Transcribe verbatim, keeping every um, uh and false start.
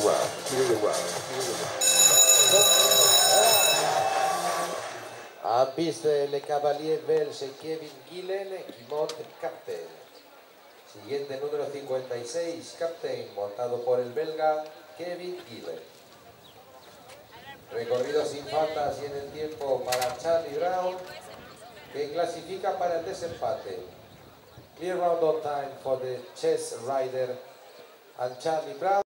well. He did it well. He did it well. En piste, le cavalier belge Kevin Gillen, qui monte captain. Siguiente número cincuenta y seis, captain, montado por el belga Kevin Gillen. Recorrido sin faltas y en el tiempo para Charlie Brown, que clasifica para el desempate. Clear round on time for the chess rider and Charlie Brown.